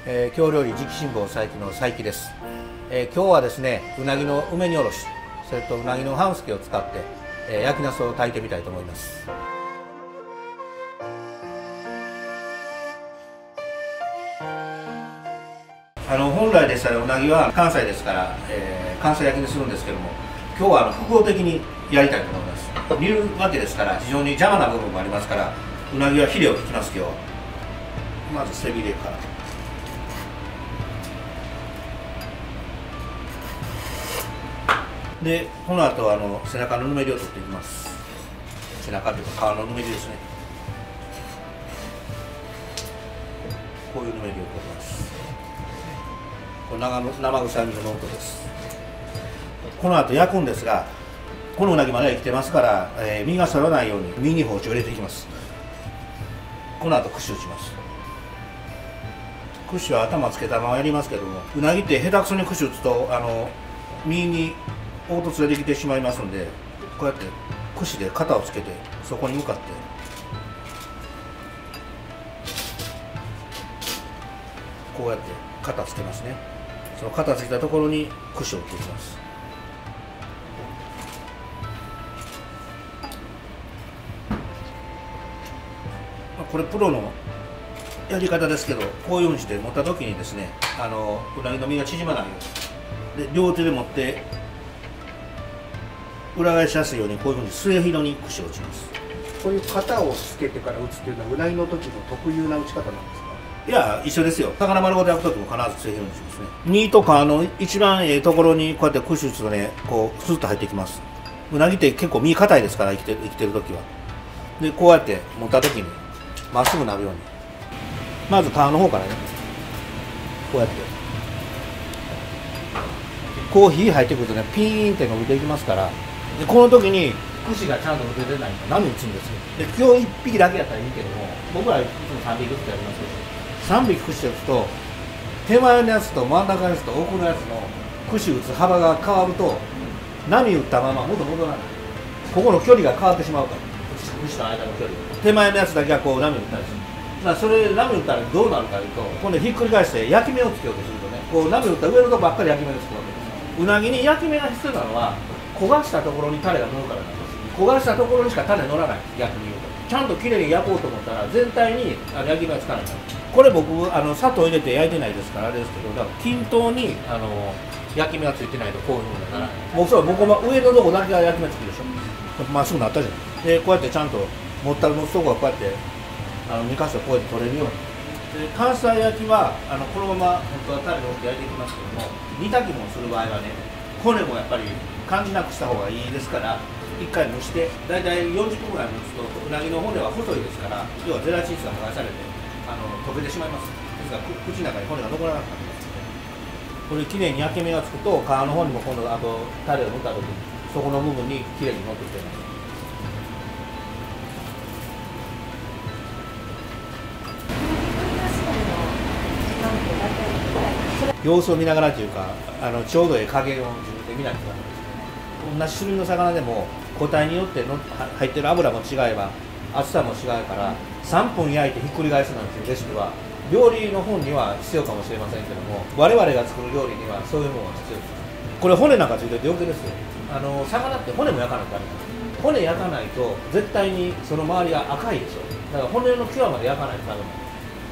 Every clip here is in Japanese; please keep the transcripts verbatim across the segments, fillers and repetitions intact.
えー、京料理直新聞佐伯の佐伯です、えー、今日はですねうなぎの梅煮おろし、それとうなぎの半助を使って、えー、焼きなすを炊いてみたいと思います。あの本来でしたらうなぎは関西ですから、えー、関西焼きにするんですけども、今日はあの複合的にやりたいと思います。煮るわけですから非常に邪魔な部分もありますから、うなぎはヒレを引きます。今日はまず背びれから、でこの後あの背中のぬめりを取っていきます。背中というか皮のぬめりですね。こういうぬめりを取ります。これ生生臭みのノートです。この後焼くんですが、このうなぎまで生きてますから、えー、身が反らないように身に包丁を入れていきます。この後串打ちます。串は頭つけたままやりますけども、うなぎって下手くそに串打つとあの身に凹凸ができてしまいますので、こうやって串で型をつけてそこに向かってこうやって型つけますね。その型ついたところに串を打っていきます。これプロのやり方ですけど、こういうふうにして持った時にですね、あのうなぎの身が縮まないようにで両手で持って裏返しやすいようにこういうふうに末広に串を打ちます。 こういう型をつけてから打つっていうのはうなぎの時の特有な打ち方なんですか？ いや一緒ですよ。魚丸ごと焼く時も必ず末広にしますね。身と皮の一番ええところにこうやって串打つとね、こうスッと入ってきます。うなぎって結構身硬いですから、生きてる生きてる時は。でこうやって持った時にまっすぐなるように、まず皮の方からね、こうやってこう火入ってくるとね、ピーンって伸びていきますから、でこの時に串がちゃんと出てないと波打つんですよ。で今日いっぴきだけやったらいいけども、僕らいつもさんびきずつやりますけど、さんびき串打つと手前のやつと真ん中のやつと奥のやつの串打つ幅が変わると、波打ったまま元戻らない。ここの距離が変わってしまうから、串と間の距離、手前のやつだけはこう波打ったりする。だからそれ波打ったらどうなるかというと、今度ひっくり返して焼き目をつけようとするとね、こう波打った上のとこばっかり焼き目がつくわけです。うなぎに焼き目が必要なのは焦がしたところにタレが乗るからなんです。焦がしたところにしかタレ乗らない。逆に言うとちゃんときれいに焼こうと思ったら全体にあの焼き目がつかないから。これ僕あの砂糖入れて焼いてないですからあれですけど、だから均等にあの焼き目がついてないとこういうふうにならない。もうそう僕も上のとこだけが焼き目つくでしょ。まっすぐなったじゃん。でこうやってちゃんと持った持つとこはこうやってあのにかしょこうやって取れるように。で関西焼きはあのこのまま本当はタレのって焼いていきますけども、煮炊きもする場合はね、骨もやっぱり感じなくした方がいいですから、いっかい蒸してだいたいよんじゅっぷんぐらい蒸すとうなぎの骨は細いですから、要はゼラチン質が剥がされてあの溶けてしまいます。ですから口の中に骨が残らなくなります。これきれいに焼き目がつくと皮の方にも今度あとタレを塗った時にそこの部分にきれいに乗ってきてます。様子を見ながらというか、あのちょうどええ加減を自分で見ないとダメです。同じ種類の魚でも個体によっての入ってる油も違えば厚さも違うから、さんぷん焼いてひっくり返すなんていうレシピは料理の本には必要かもしれませんけども、我々が作る料理にはそういうものが必要です。これ骨なんかついてて余計ですよ。あの魚って骨も焼かないとダメなんです。骨焼かないと絶対にその周りが赤いでしょ。だから骨の際まで焼かないとダメなんです。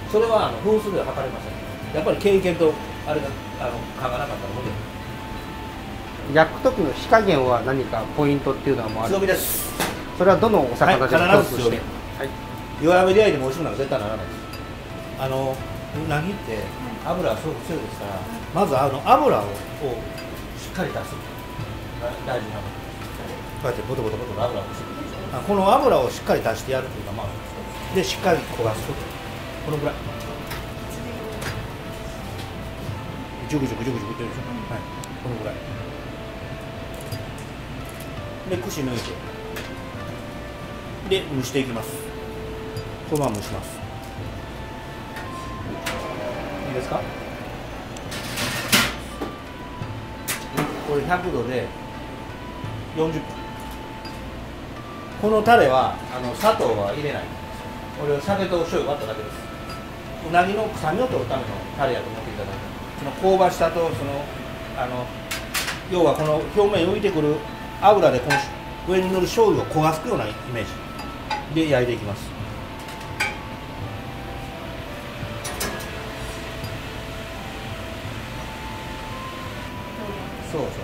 それはあの分数では測れません。やっぱり経験とあれがあの嗅がなかったので。 焼く時の火加減は何かポイントっていうのはもうある？ 強火です。 それはどのお魚でもはい、必ず強火。 はい、 弱火で焼いても美味しくなる絶対ならないです。あのうなぎって油はすごく強いですから、まずあの油をしっかり出す大事なこと。こうやってボトボトボト油を出す。この油をしっかり出してやるというのがまあでしっかり焦がす。このぐらい。ジュクジュクジュクジュクって言うでしょ。はい、このぐらい。で串抜いてで蒸していきます。このまま蒸します。いいですか？これひゃくどでよんじゅっぷん。このタレはあの砂糖は入れない。これを酒と醤油割っただけです。 うなぎの臭みを取るためのタレやと思っていただいて、その香ばしさとそのあの要はこの表面に浮いてくる油でこの上に乗る醤油を焦がすようなイメージで焼いていきます。そうそう、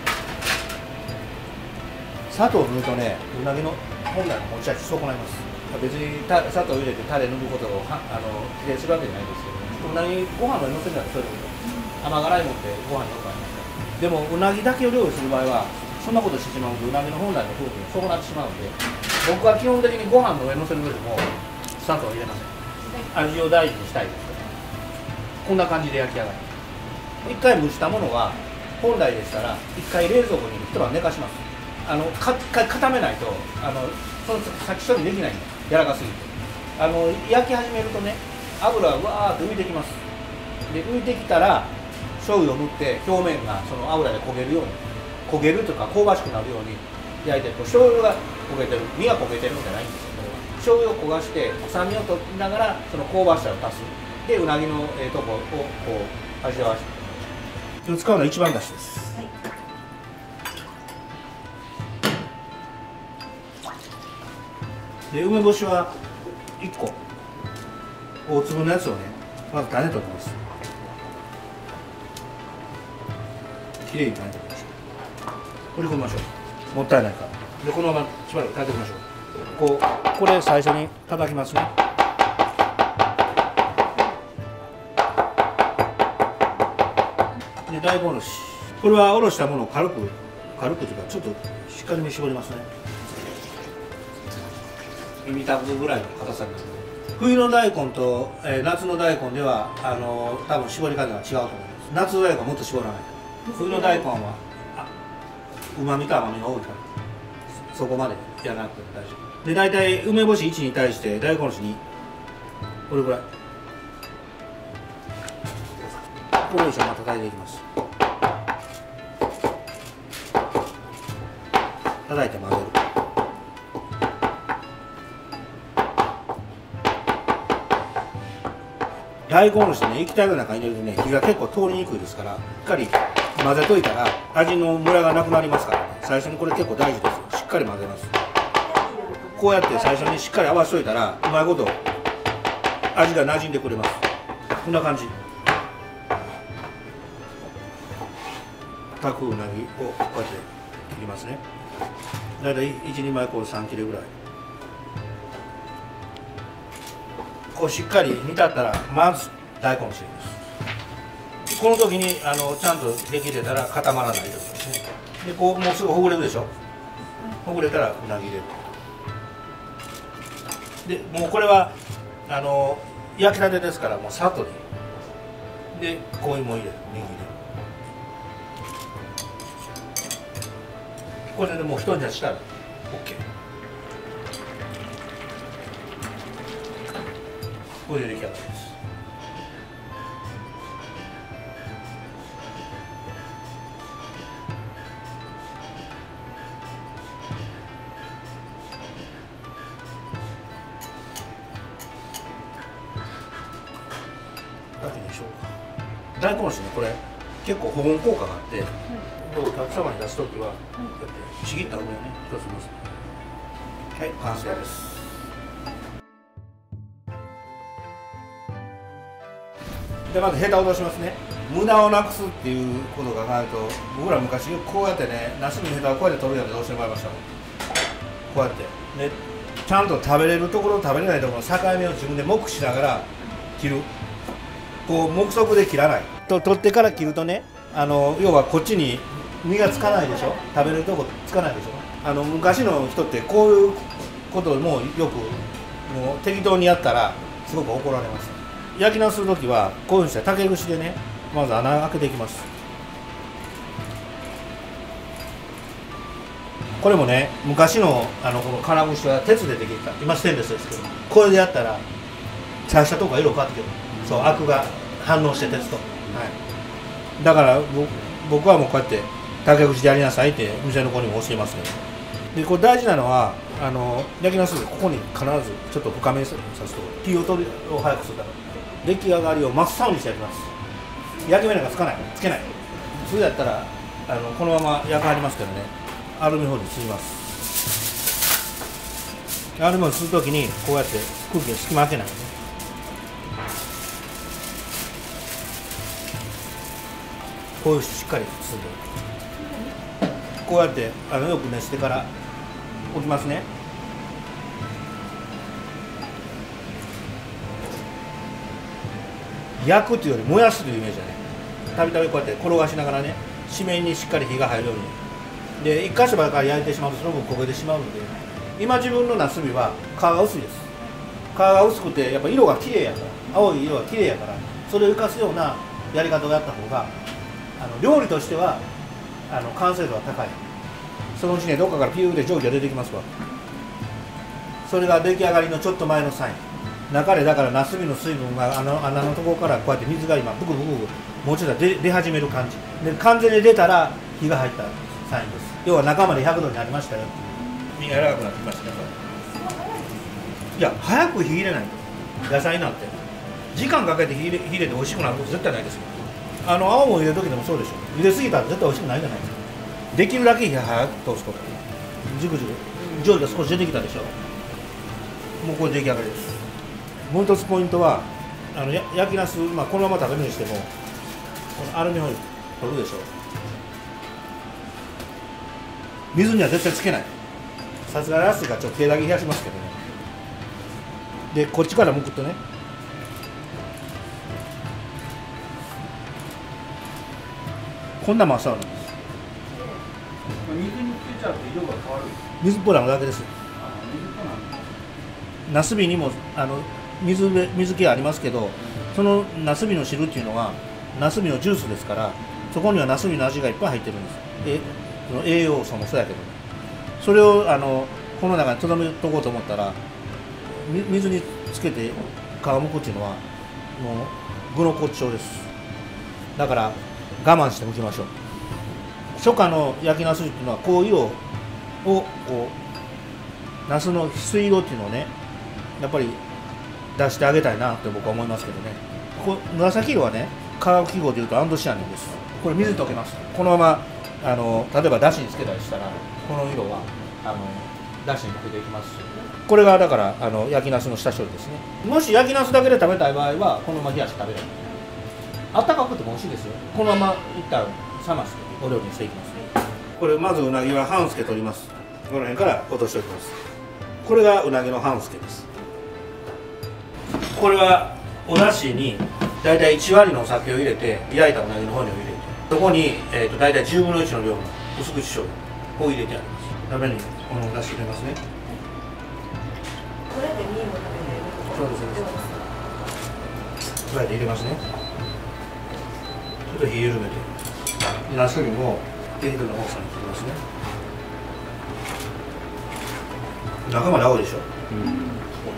砂糖を塗るとね、うなぎの本来の持ち味損ないます。別にた砂糖を入れてタレ塗ることをはあの否定するわけじゃないですけど、うなぎご飯の乗せるならそういうこと甘辛いもんでご飯によく合います。でもうなぎだけを料理する場合はそんなことしてしまうとうなぎの本来の風味を損なってしまうので、僕は基本的にご飯の上に乗せる上でも砂糖を入れません。味を大事にしたいですからこんな感じで焼き上がります。一回蒸したものは本来でしたら一回冷蔵庫に一晩寝かします。あのかか固めないとあのその先処理できないんです。柔らかすぎてあの焼き始めるとね、油がわーっと浮いてきます。で浮いてきたら醤油を塗って表面がその油で焦げるように焦げるというか香ばしくなるように焼いてると、醤油が焦げてる、身が焦げてるんじゃないんですよ。これは醤油を焦がして臭みを取りながらその香ばしさを足す。でうなぎのええとこをこう味わわせて、今日使うのは一番だしです。はい、で梅干しはいっこ大粒のやつをね、まず種取ります。きれいに種取りましょう。取り込みましょう。もったいないから。でこのまましばらく炊いておきましょう。こうこれ最初に叩きますね。で大根おろし、これはおろしたものを軽く軽くというかちょっとしっかりめに絞りますね。耳たぶぐらいの硬さになる。冬の大根と、えー、夏の大根ではあのー、多分絞り方が違うと思います。夏の大根はもっと絞らない。冬の大根はうまみと甘みが多いからそこまでやらなくても大丈夫で、大体梅干しいちに対して大根おろしにこれぐらいこれ以上また叩いていきます。叩いて混ぜる。大根おろしね、液体の中に入れるとね、火が結構通りにくいですから、しっかり混ぜといたら味のムラがなくなりますからね。最初にこれ結構大事ですよ。しっかり混ぜます。こうやって最初にしっかり合わせといたらうまいこと味が馴染んでくれます。こんな感じ。炊くうなぎをこうやって切りますね。だいたいいちにんまいこうさん切れぐらい。こうしっかり煮立ったらまず大根をしています。この時にあのちゃんとできてたら固まらないということですね。でこうもうすぐほぐれるでしょ。ほぐれたらうなぎ入れる。でもうこれはあの焼きたてですからもうさっとにでこういうも入れる、ネギ入れる。これでもう一煮立ちしたら オーケー。これで出来上がりです。だけでしょうか。大根おろしね、これ結構保温効果があって、これをたくさんに出すときは、こうやってちぎった梅をね、一つます。はい、完成です。でまずヘタを落としますね。無駄をなくすっていうことを考えると、僕ら昔こうやってね、ナスのヘタをこうやって取るようにどうしてもらいましたもん。こうやってでちゃんと食べれるところ食べれないところの境目を自分で目視しながら切る。こう目測で切らないと、取ってから切るとね、あの要はこっちに身がつかないでしょ。食べれるとこつかないでしょ。あの昔の人ってこういうこともよくもう適当にやったらすごく怒られます。焼き直する時はこういうふうにして竹串でね、まず穴開けていきます。これもね、昔のあのこの金串は鉄でできた、今ステンレスですけど、これでやったら刺したとこが色変わってくる。そう、アクが反応して鉄と、はい、だから僕はもうこうやって竹串でやりなさいって店の子にも教えますけど、でこれ大事なのはあの焼き直す時ここに必ずちょっと深めに刺すと火を取りを早くするため。 出来上がりを真っ青にしてやります。焼き目なんかつかない、つけない。普通だったらあのこのまま焼かはりますけどね、アルミホイルにすります。アルミホイルするときにこうやって空気に隙間開けないよね。こういうしっかり包んでこうやってあのよく熱してから置きますね。焼くというより燃やすというイメージだね。たびたびこうやって転がしながらね、紙面にしっかり火が入るように。で一箇所ばかり焼いてしまうとその分焦げてしまうので、今自分のナスビは皮が薄いです。皮が薄くてやっぱ色が綺麗やから、青い色が綺麗やから、それを生かすようなやり方をやった方があの料理としてはあの完成度は高い。そのうちね、どっかからピューで蒸気が出てきますわ。それが出来上がりのちょっと前のサイン。中でだからナスビの水分があの穴のところからこうやって水が今ブクブクブクもうちょっと出出始める感じで、完全に出たら火が入ったサインです。要は中までひゃくどになりましたよっていう。身が柔らかくなってきましたね。いや早く火入れないと野菜なんて時間かけて火入れ火入れて美味しくなること絶対ないですよ。あの青も入れる時でもそうでしょ。茹ですぎたら絶対美味しくないじゃないですか。できるだけ火早く通すこと。ジュクジュク蒸気が少し出てきたでしょ。もうこれ出来上がりです。もう一つポイントはあのや焼きナス、まあ、このまま食べるにしてもこのアルミホイル取るでしょ。水には絶対つけない。さすがに暑いからちょっと手だけ冷やしますけどね。でこっちからむくとね、こんな真っ青なんです。 水につけちゃうと色が変わる。 水っぽいのだけですよ。 あ、水っぽなんだ。 ナスビにもあの 水, 水気ありますけど、そのナスビの汁っていうのはナスビのジュースですから、そこにはナスビの味がいっぱい入ってるんです。えその栄養素もそうやけど、ね、それをあのこの中にとどめとこうと思ったら水につけて皮むくっていうのはもう具の骨頂です。だから我慢してむきましょう。初夏の焼きナスっていうのはこう色をこうナスの翡翠色っていうのをねやっぱり出してあげたいなって僕は思いますけどね。こ紫色はね化学記号でいうとアンドシアニンです。これ水に溶けます。このままあの例えばだしにつけたりしたらこの色はあのだしに溶けていきますし、これがだからあの焼きナスの下処理ですね。もし焼きナスだけで食べたい場合はこのまま冷やして食べれる。あったかくても美味しいですよ。このままいったら冷ましてお料理にしていきますね。これまずうなぎは半助取ります。この辺から落としておきます。これがうなぎの半助です。これはおだしにだいたいいち割のお酒を入れて焼いたうなぎの方にを入れて、そこに、えー、とだいたいじゅうぶんのいちの量の薄口醤油を入れてあります。鍋にこのおだし入れますね。 これで身も食べれる。 そうですそうです。こうやって入れますね。ちょっと火緩めてナスビも適度な大きさに切りますね。中まで青いでしょ。うん、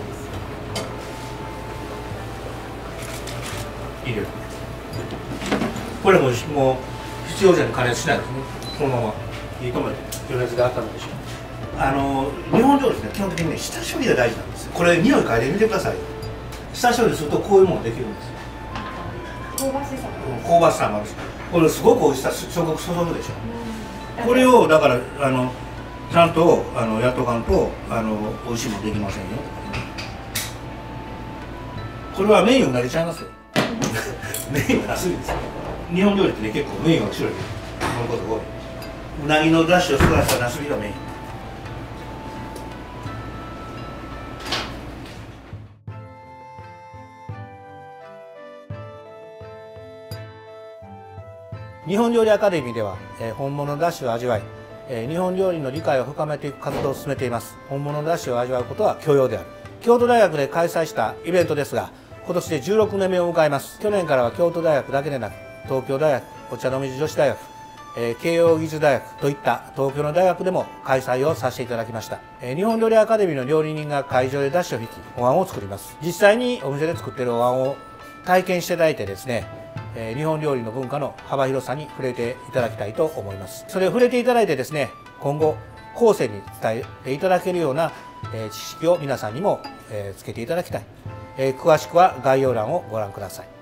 入れる。これももう必要以上に加熱しないですね。このまま火止めて余熱で温めてしまう。あの日本料理ですね、基本的にね下処理が大事なんですよ。これ匂い嗅いでみてくださいよ。下処理するとこういうものができるんですよ。 香ばしさ香ばしさもあるし、これすごく美味しさ食欲そそるでしょ。うん、これをだからあのちゃんとあのやっとかんとあの美味しいものできませんよ。これはメインを投げちゃいますよ。メインはナスビですよ。日本料理ってね結構メインは後ろに乗ることが多い。うなぎのだしを吸わせたナスビがメイン。日本料理アカデミーでは、えー、本物のだしを味わい、えー、日本料理の理解を深めていく活動を進めています。本物のだしを味わうことは許容である。京都大学で開催したイベントですが、今年でじゅうろくねんめを迎えます。去年からは京都大学だけでなく東京大学、お茶の水女子大学、えー、慶應義塾大学といった東京の大学でも開催をさせていただきました。えー、日本料理アカデミーの料理人が会場でだしを引きお椀を作ります。実際にお店で作っているお椀を体験していただいてですね、えー、日本料理の文化の幅広さに触れていただきたいと思います。それを触れていただいてですね、今後後世に伝えていただけるような、えー、知識を皆さんにも、えー、つけていただきたい。 えー詳しくは概要欄をご覧ください。